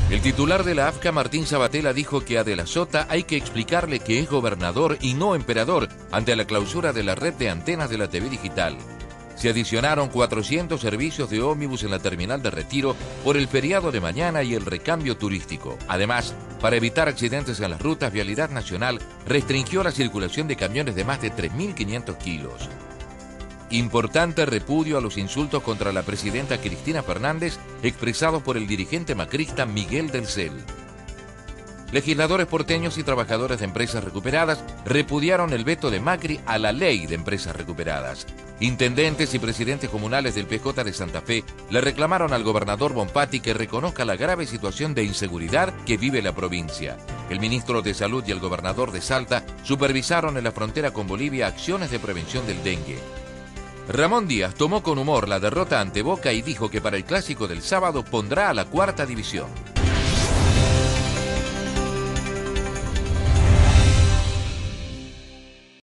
El titular de la AFCA, Martín Sabatella, dijo que a De la Sota hay que explicarle que es gobernador y no emperador ante la clausura de la red de antenas de la TV digital. Se adicionaron 400 servicios de ómnibus en la terminal de Retiro por el feriado de mañana y el recambio turístico. Además, para evitar accidentes en las rutas, Vialidad Nacional restringió la circulación de camiones de más de 3.500 kilos. Importante repudio a los insultos contra la presidenta Cristina Fernández expresados por el dirigente macrista Miguel del Cel. Legisladores porteños y trabajadores de empresas recuperadas repudiaron el veto de Macri a la ley de empresas recuperadas. Intendentes y presidentes comunales del PJ de Santa Fe le reclamaron al gobernador Bonpatti que reconozca la grave situación de inseguridad que vive la provincia. El ministro de Salud y el gobernador de Salta supervisaron en la frontera con Bolivia acciones de prevención del dengue. Ramón Díaz tomó con humor la derrota ante Boca y dijo que para el clásico del sábado pondrá a la cuarta división.